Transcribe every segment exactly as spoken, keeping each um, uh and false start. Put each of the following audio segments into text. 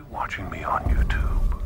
watching me on YouTube.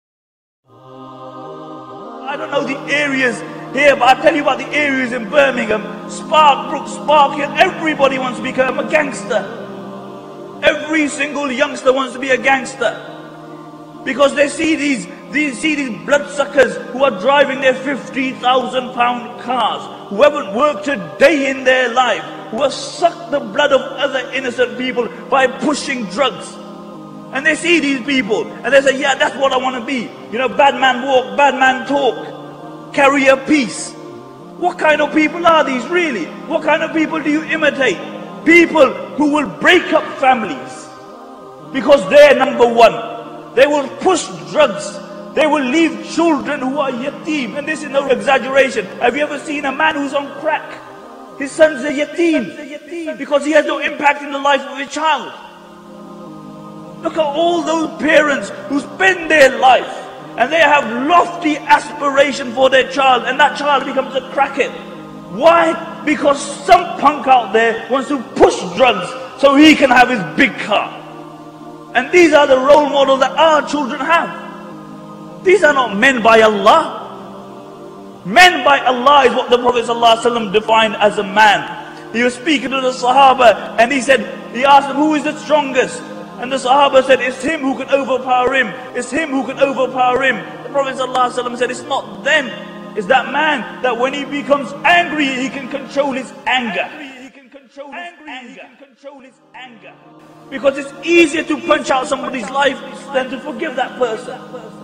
I don't know the areas here, but I'll tell you about the areas in Birmingham. Sparkbrook, Sparkhill, everybody wants to become a gangster. Every single youngster wants to be a gangster. Because they see these, these, see these bloodsuckers who are driving their fifty thousand pound cars, who haven't worked a day in their life, who have sucked the blood of other innocent people by pushing drugs. And they see these people, and they say, yeah, that's what I want to be. You know, bad man walk, bad man talk, carry a peace. What kind of people are these, really? What kind of people do you imitate? People who will break up families because they're number one. They will push drugs. They will leave children who are yatim. And this is no exaggeration. Have you ever seen a man who's on crack? His son's a yatim because he has no impact in the life of his child. Look at all those parents who spend their life and they have lofty aspiration for their child, and that child becomes a crackhead. Why? Because some punk out there wants to push drugs so he can have his big car. And these are the role models that our children have. These are not men by Allah. Men by Allah is what the Prophet ﷺ defined as a man. He was speaking to the Sahaba and he said, he asked them, who is the strongest? And the Sahaba said, it's him who can overpower him. It's him who can overpower him. The Prophet ﷺ said, it's not them. It's that man that when he becomes angry, he can control his anger. He can control his anger. He can control his anger. Because it's easier to punch out somebody's life than to forgive that person.